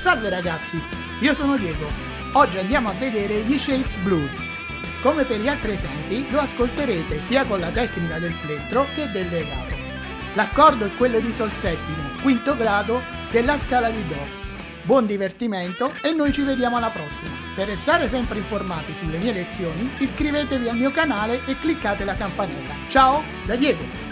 Salve ragazzi, io sono Diego. Oggi andiamo a vedere gli Shapes Blues. Come per gli altri esempi, lo ascolterete sia con la tecnica del plettro che del legato. L'accordo è quello di Sol settimo, quinto grado della scala di Do. Buon divertimento e noi ci vediamo alla prossima. Per restare sempre informati sulle mie lezioni, iscrivetevi al mio canale e cliccate la campanella. Ciao da Diego!